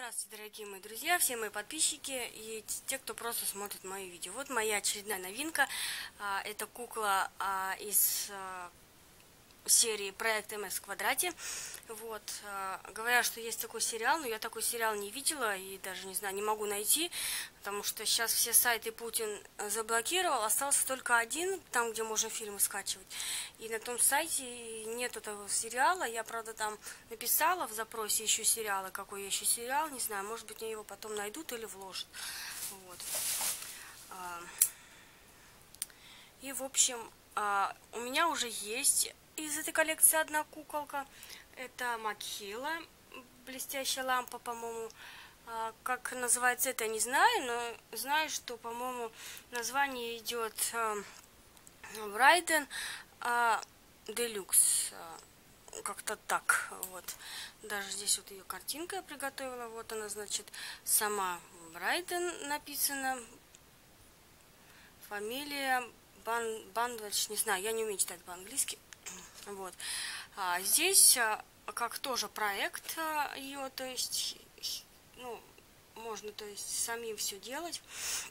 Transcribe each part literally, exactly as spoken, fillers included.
Здравствуйте, дорогие мои друзья, все мои подписчики и те, кто просто смотрит мои видео. Вот моя очередная новинка. Это кукла из серии «Проект эм эс в квадрате». Вот. Говорят, что есть такой сериал, но я такой сериал не видела и даже, не знаю, не могу найти, потому что сейчас все сайты Путин заблокировал, остался только один, там, где можно фильмы скачивать. И на том сайте нет этого сериала. Я, правда, там написала в запросе «ищу сериалы», какой я ищу сериал, не знаю, может быть, мне его потом найдут или вложат. Вот. И, в общем, у меня уже есть из этой коллекции одна куколка. Это Макхила, блестящая лампа, по-моему. Как называется это, я не знаю, но знаю, что, по-моему, название идет Брайден Делюкс. Как-то так. Вот. Даже здесь вот ее картинка я приготовила. Вот она, значит, сама Брайден написана. Фамилия Бан, Бандвач, не знаю, я не умею читать по-английски. Вот. А здесь как тоже проект ее, то есть, ну, можно, то есть, самим все делать.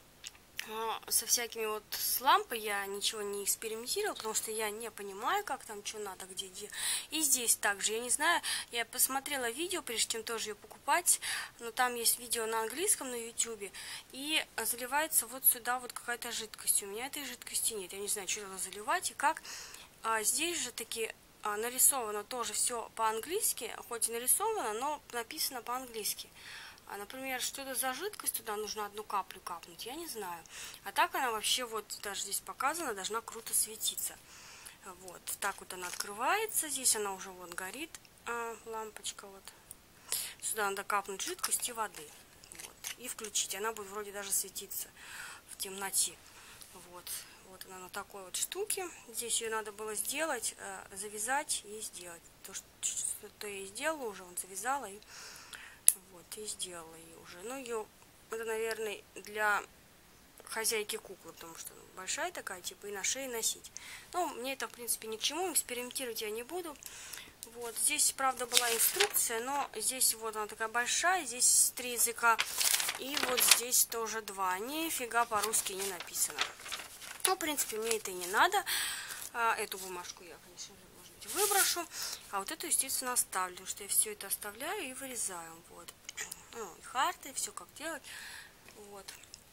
Со всякими вот с лампой я ничего не экспериментировала, потому что я не понимаю, как там что надо, где, где. И здесь также, я не знаю, я посмотрела видео, прежде чем тоже ее покупать, но там есть видео на английском на ютубе, и заливается вот сюда вот какая-то жидкость. У меня этой жидкости нет, я не знаю, что это заливать и как. А здесь же таки а, нарисовано тоже все по-английски, хоть и нарисовано, но написано по-английски. А, например, что это за жидкость, туда нужно одну каплю капнуть, я не знаю. А так она вообще, вот даже здесь показана, должна круто светиться. Вот, так вот она открывается, здесь она уже вот горит, а, лампочка вот. Сюда надо капнуть жидкости и воды. Вот, и включить, она будет вроде даже светиться в темноте. Вот, вот она на такой вот штуке. Здесь ее надо было сделать, завязать и сделать. То, что, что я и сделала уже, вот завязала и... Вот, и сделала ее уже. Ну, ее, это, наверное, для хозяйки куклы, потому что большая такая, типа, и на шее носить. Ну, мне это, в принципе, ни к чему, экспериментировать я не буду. Вот, здесь, правда, была инструкция, но здесь вот она такая большая, здесь три языка, и вот здесь тоже два. Нифига по-русски не написано. Ну, в принципе, мне это и не надо. А, эту бумажку я, конечно же, выброшу, а вот эту, естественно, оставлю, потому что я все это оставляю и вырезаю. Вот. Ну, и харты, все как делать. Вот.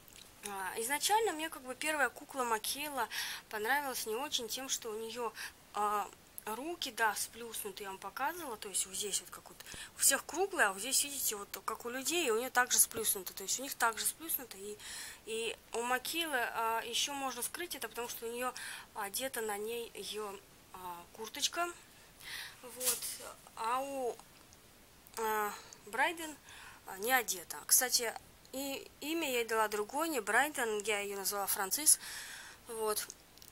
А, изначально мне как бы первая кукла Макхила понравилась не очень тем, что у нее а, руки, да, сплюснуты, я вам показывала, то есть вот здесь вот как вот у всех круглые, а вот здесь, видите, вот как у людей, и у нее также сплюснуто, то есть у них также сплюснуто, и, и у Макхилы а, еще можно скрыть это, потому что у нее одета на ней ее курточка, вот, а у а, Брайден а, не одета. Кстати, и имя я ей дала другое, не Брайден, я ее назвала Францис, вот.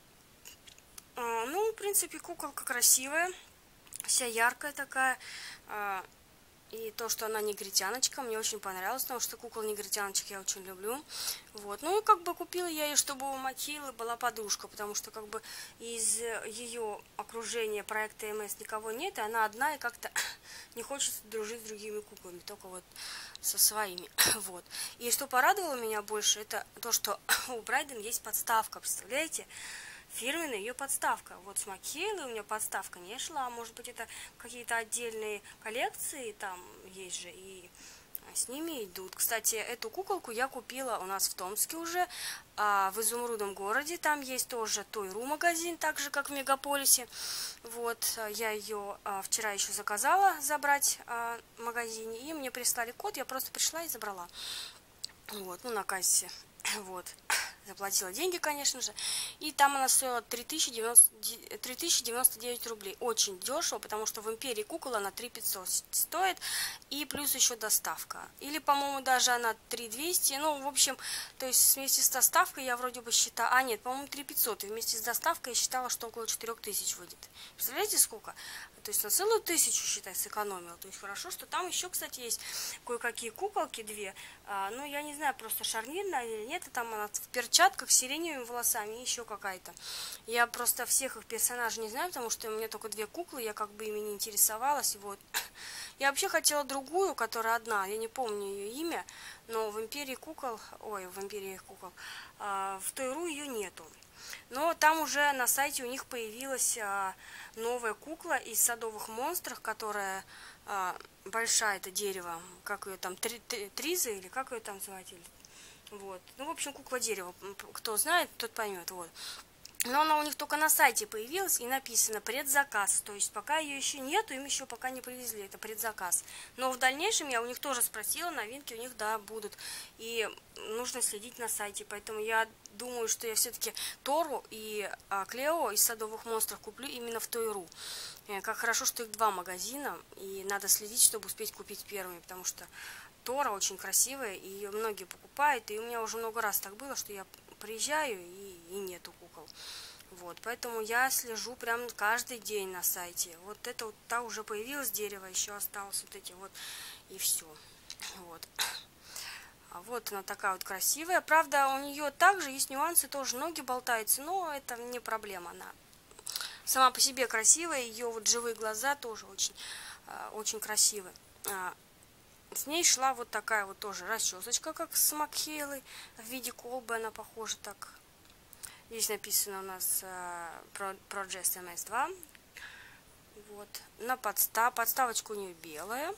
А, ну, в принципе, куколка красивая, вся яркая такая, а, и то, что она негритяночка, мне очень понравилось, потому что кукол негритяночек я очень люблю. Вот. Ну и как бы купила я ее, чтобы у Макхилы была подружка, потому что как бы из ее окружения проекта эм эс никого нет, и она одна, и как-то не хочет дружить с другими куклами, только вот со своими. Вот. И что порадовало меня больше, это то, что у Брайден есть подставка, представляете? Фирменная ее подставка. Вот с Макхилой у меня подставка не шла. Может быть, это какие-то отдельные коллекции там есть же, и с ними идут. Кстати, эту куколку я купила у нас в Томске уже, а, в Изумрудном городе. Там есть тоже Той-Ру магазин, так же, как в Мегаполисе. Вот, я ее а, вчера еще заказала забрать а, в магазине, и мне прислали код, я просто пришла и забрала. Вот, ну, на кассе. Вот. Заплатила деньги, конечно же. И там она стоила три тысячи девяносто девять рублей. Очень дешево, потому что в Империи кукол она три тысячи пятьсот стоит. И плюс еще доставка. Или, по-моему, даже она три тысячи двести. Ну, в общем, то есть вместе с доставкой я вроде бы считала... А, нет, по-моему, три тысячи пятьсот. И вместе с доставкой я считала, что около четырех тысяч выйдет. Представляете, сколько? То есть на целую тысячу, считай, сэкономила. То есть хорошо, что там еще, кстати, есть кое-какие куколки, две. А, ну, я не знаю, просто шарнирная или нет. И там она в перчатках, с сиреневыми волосами и еще какая-то. Я просто всех их персонажей не знаю, потому что у меня только две куклы, я как бы ими не интересовалась. Вот. Я вообще хотела другую, которая одна, я не помню ее имя, но в Империи кукол, ой, в Империи кукол, а, в Тойру ее нету. Но там уже на сайте у них появилась а, новая кукла из садовых монстров, которая а, большая, это дерево, как ее там, три, три, Триза или как ее там звать, или, вот. Ну, в общем, кукла дерева, кто знает, тот поймет, вот. Но она у них только на сайте появилась и написано предзаказ. То есть пока ее еще нету, им еще пока не привезли. Это предзаказ. Но в дальнейшем я у них тоже спросила, новинки у них, да, будут. И нужно следить на сайте. Поэтому я думаю, что я все-таки Тору и а, Клео из садовых монстров куплю именно в Тойру. Как хорошо, что их два магазина. И надо следить, чтобы успеть купить первыми. Потому что Тора очень красивая, и ее многие покупают. И у меня уже много раз так было, что я приезжаю и, и нету кукол. Вот, поэтому я слежу прям каждый день на сайте. Вот это вот, та уже появилось дерево, еще осталось вот эти вот, и все. Вот. А вот она такая вот красивая. Правда, у нее также есть нюансы, тоже ноги болтаются, но это не проблема. Она сама по себе красивая, ее вот живые глаза тоже очень, очень красивые. С ней шла вот такая вот тоже расчесочка, как с Макхейлой, в виде колбы она похожа так. Здесь написано у нас uh, Project эм эс два. Вот. На подстав, подставочка у нее белая.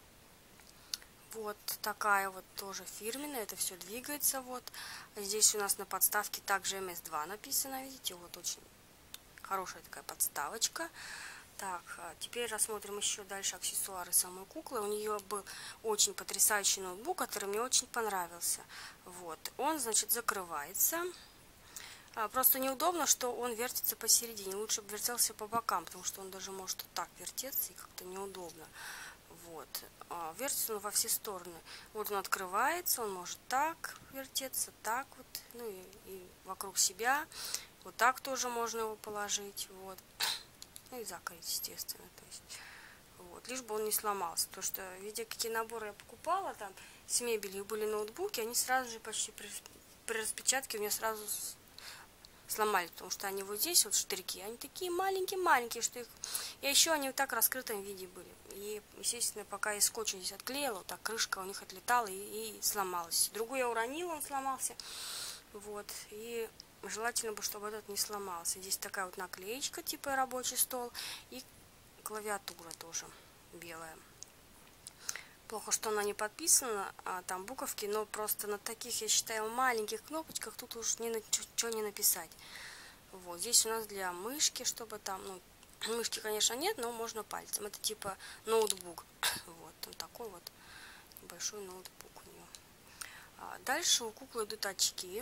Вот такая вот тоже фирменная, это все двигается. Вот. Здесь у нас на подставке также эм эс два написано, видите, вот очень хорошая такая подставочка. Так, теперь рассмотрим еще дальше аксессуары самой куклы. У нее был очень потрясающий ноутбук, который мне очень понравился. Вот, он, значит, закрывается. Просто неудобно, что он вертится посередине. Лучше бы вертелся по бокам, потому что он даже может вот так вертеться, и как-то неудобно. Вот, вертится он во все стороны. Вот он открывается, он может так вертеться, так вот, ну и, и вокруг себя. Вот так тоже можно его положить, вот. Ну и закрыть, естественно. То есть, вот, лишь бы он не сломался. Потому что, видя, какие наборы я покупала, там с мебелью были ноутбуки, они сразу же почти при, при распечатке у меня сразу сломались. Потому что они вот здесь, вот штырьки, они такие маленькие-маленькие, что их... И еще они вот так в раскрытом виде были. И, естественно, пока я скотч здесь отклеила, вот так крышка у них отлетала и, и сломалась. Другой я уронила, он сломался. Вот, и... Желательно бы, чтобы этот не сломался. Здесь такая вот наклеечка, типа рабочий стол. И клавиатура тоже белая. Плохо, что она не подписана, а там буковки, но просто на таких, я считаю, маленьких кнопочках тут уж ни на что не написать. Вот, здесь у нас для мышки, чтобы там, ну, мышки, конечно, нет, но можно пальцем. Это типа ноутбук. Вот, он такой вот большой ноутбук у нее. А дальше у куклы идут очки.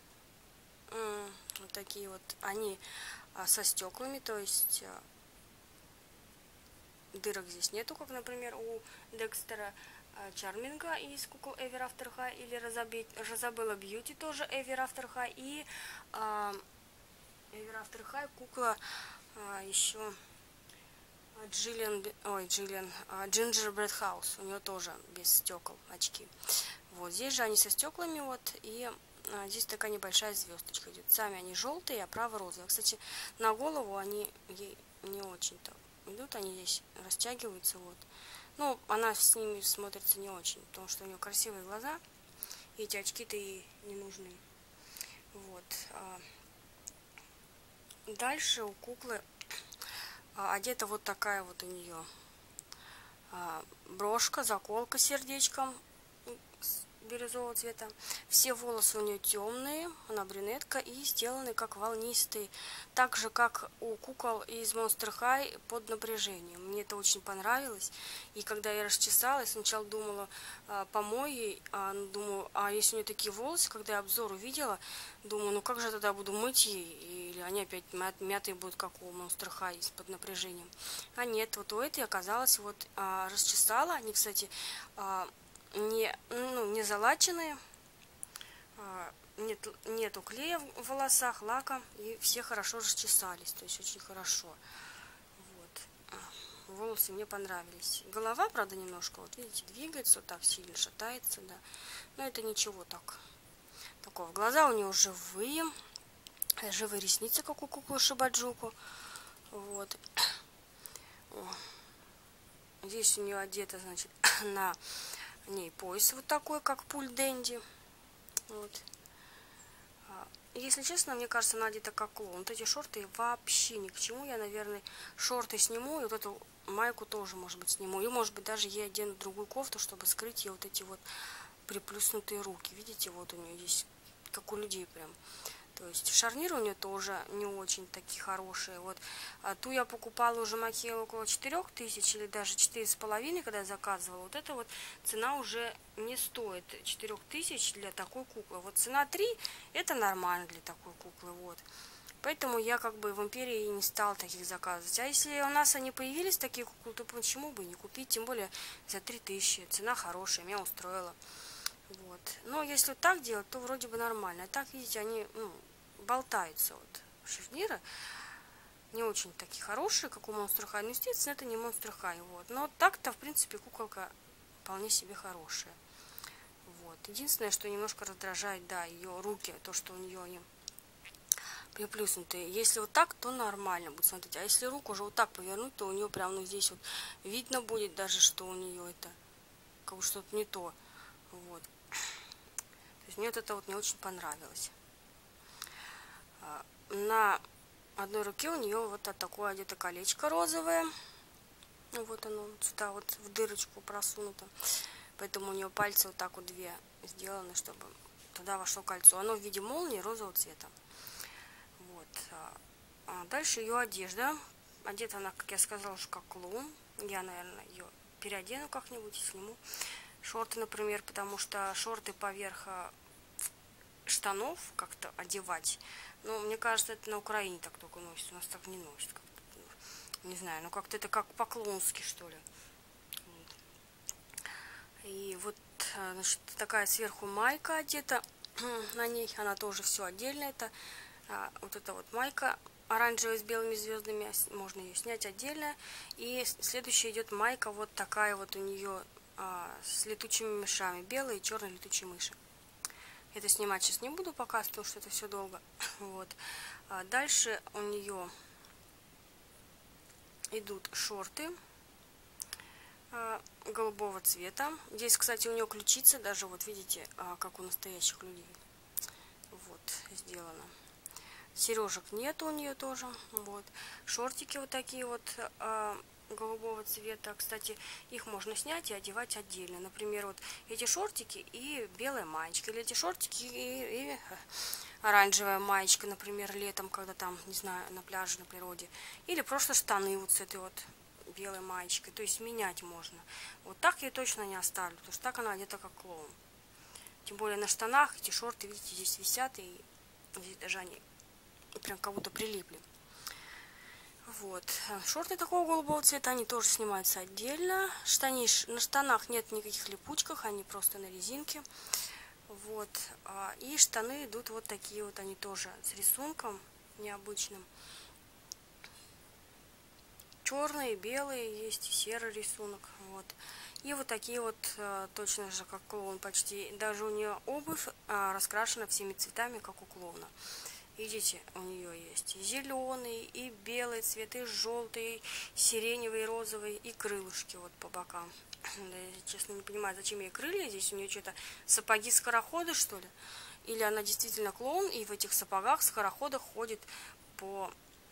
Вот такие вот, они а, со стеклами, то есть а, дырок здесь нету, как, например, у Декстера а, Чарминга из кукол Ever After High, или Розабелла Бьюти тоже Ever After High, и а, Ever After High кукла а, еще Джиллиан, ой, Джиллиан, а, Gingerbread House, у нее тоже без стекол очки. Вот, здесь же они со стеклами, вот, и здесь такая небольшая звездочка идет. Сами они желтые, а право розовые. Кстати, на голову они ей не очень-то идут, они здесь растягиваются. Вот. Ну, она с ними смотрится не очень, потому что у нее красивые глаза. И эти очки-то ей не нужны. Вот. Дальше у куклы одета вот такая вот у нее брошка, заколка с сердечком бирюзового цвета. Все волосы у нее темные, она брюнетка и сделаны как волнистые, так же как у кукол из Monster High под напряжением. Мне это очень понравилось. И когда я расчесала, я сначала думала, а, помой ей, а, думаю, а если у нее такие волосы, когда я обзор увидела, думаю, ну как же я тогда буду мыть ей, или они опять мятые будут, как у Monster High, под напряжением. А нет, вот у этой оказалось, вот а, расчесала, они, кстати, а, не, ну, не залаченные, нет, нету клея в волосах, лака, и все хорошо расчесались, то есть очень хорошо. Вот. Волосы мне понравились. Голова, правда, немножко, вот видите, двигается, вот так сильно шатается, да, но это ничего так. Такого. Глаза у нее живые, живые ресницы, как у куклы Шибаджуку. Вот. здесь у нее одета, значит, на ней пояс вот такой, как пуль Дэнди. Вот. Если честно, мне кажется, она одета как клоун. Вот эти шорты вообще ни к чему. Я, наверное, шорты сниму, и вот эту майку тоже, может быть, сниму. И, может быть, даже ей одену другую кофту, чтобы скрыть ей вот эти вот приплюснутые руки. Видите, вот у нее здесь, как у людей прям. То есть шарниры у нее тоже не очень такие хорошие. Вот а ту я покупала уже маки около четырёх тысяч или даже четыре с половиной, когда я заказывала. Вот эта вот цена уже не стоит четырёх тысяч для такой куклы. Вот цена три это нормально для такой куклы. Вот. Поэтому я как бы в Империи не стала таких заказывать. А если у нас они появились, такие куклы, то почему бы не купить? Тем более за три тысячи. Цена хорошая, меня устроила. Вот. Но если вот так делать, то вроде бы нормально. А так, видите, они ну, болтаются. Вот. Шарниры не очень такие хорошие, как у Monster High. Но, естественно, это не Monster High. Вот. Но так-то, в принципе, куколка вполне себе хорошая. Вот. Единственное, что немножко раздражает, да, ее руки, то, что у нее они приплюснутые. Если вот так, то нормально будет смотреть. А если руку уже вот так повернуть, то у нее прям ну, здесь вот видно будет даже, что у нее это как бы что-то не то. Вот. То есть мне вот это вот не очень понравилось. На одной руке у нее вот такое одето колечко розовое. Вот оно сюда вот в дырочку просунуто. Поэтому у нее пальцы вот так вот две сделаны, чтобы туда вошло кольцо. Оно в виде молнии розового цвета. Вот. А дальше ее одежда. Одета она, как я сказала, уже как клоун. Я, наверное, ее переодену как-нибудь и сниму. Шорты, например, потому что шорты поверх штанов как-то одевать. Но мне кажется, это на Украине так только носит. У нас так не носит. Не знаю, ну как-то это как по-клоунски, что ли. И вот, значит, такая сверху майка одета на ней. Она тоже все отдельно. Это а, вот эта вот майка оранжевая с белыми звездами. Можно ее снять отдельно. И следующая идет майка вот такая вот у нее а, с летучими мышами. Белые и черные летучие мыши. Это снимать сейчас не буду пока, потому что это все долго. Вот. А дальше у нее идут шорты а, голубого цвета. Здесь, кстати, у нее ключица даже, вот видите, а, как у настоящих людей. Вот, сделано. Сережек нет у нее тоже. Вот. Шортики вот такие вот а, голубого цвета. Кстати, их можно снять и одевать отдельно. Например, вот эти шортики и белая маечка. Или эти шортики и, и оранжевая маечка, например, летом, когда там, не знаю, на пляже, на природе. Или просто штаны вот с этой вот белой маечкой. То есть менять можно. Вот так я точно не оставлю, потому что так она одета как клоун. Тем более на штанах эти шорты, видите, здесь висят, и здесь даже они прям как будто прилипли. Вот. Шорты такого голубого цвета, они тоже снимаются отдельно. Штаниш, на штанах нет никаких липучках, они просто на резинке. Вот. И штаны идут вот такие вот, они тоже с рисунком необычным. Черные, белые, есть и серый рисунок. Вот. И вот такие вот, точно же, как клоун почти. Даже у нее обувь раскрашена всеми цветами, как у клоуна. Видите, у нее есть и зеленый, и белый цвет, и желтый, и сиреневый, и розовый, и крылышки вот по бокам. Я, честно, не понимаю, зачем ей крылья. Здесь у нее что-то сапоги-скороходы, что ли? Или она действительно клоун, и в этих сапогах-скороходах ходит по,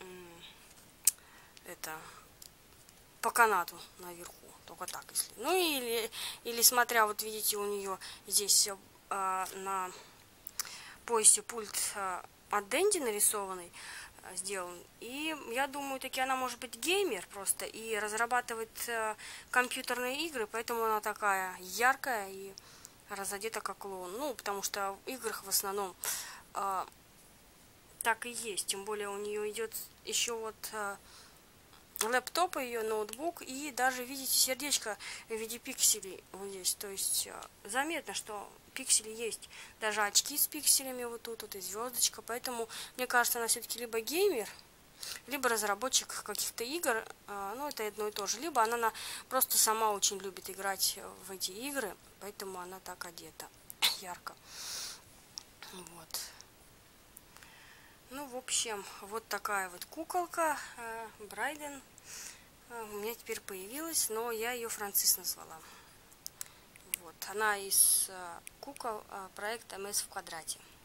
это, по канату наверху. Только так, если. Ну, или, или смотря, вот видите, у нее здесь а, на поясе пульт а, от Дэнди нарисованный, сделан. И я думаю, таки она может быть геймер просто и разрабатывает э, компьютерные игры, поэтому она такая яркая и разодета как клоун. Ну, потому что в играх в основном э, так и есть. Тем более у нее идет еще вот э, лэптоп, ее ноутбук, и даже, видите, сердечко в виде пикселей вот здесь. То есть э, заметно, что пиксели есть. Даже очки с пикселями вот тут, вот и звездочка. Поэтому, мне кажется, она все-таки либо геймер, либо разработчик каких-то игр. Э, ну, это одно и то же. Либо она, она просто сама очень любит играть в эти игры, поэтому она так одета ярко. Вот. Ну, в общем, вот такая вот куколка э, Брайден. у меня теперь появилась, но я ее Францис назвала. Вот. Она из кукол проекта эм эс в квадрате.